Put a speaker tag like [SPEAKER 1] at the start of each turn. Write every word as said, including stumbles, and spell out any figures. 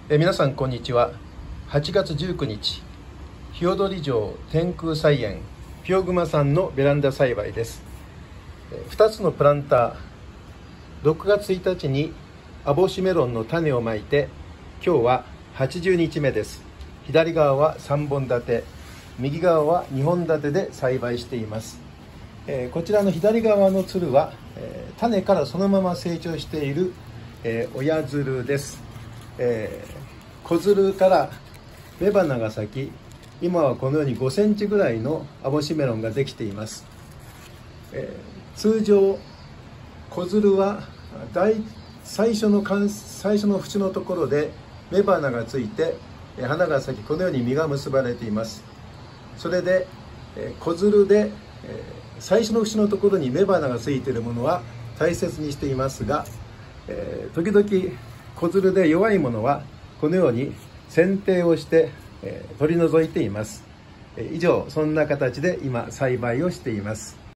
[SPEAKER 1] え皆さんこんにちは。はちがつじゅうくにち、日踊城天空菜園ピオグマさんのベランダ栽培です。ふたつのプランター、ろくがつついたちに網干メロンの種をまいて、今日ははちじゅうにちめです。左側はさんぼんだて、右側はにほんだてで栽培しています。えー、こちらの左側のつるは、えー、種からそのまま成長している、えー、親づるです。えー、小づるから雌花が咲き、今はこのようにごセンチぐらいの網干メロンができています。えー、通常小づるは大最初の最初の縁のところで雌花がついて花が咲き、このように実が結ばれています。それで小づるで最初の節のところに雌花がついているものは大切にしていますが、時々小づるで弱いものはこのように剪定をして取り除いています。以上、そんな形で今栽培をしています。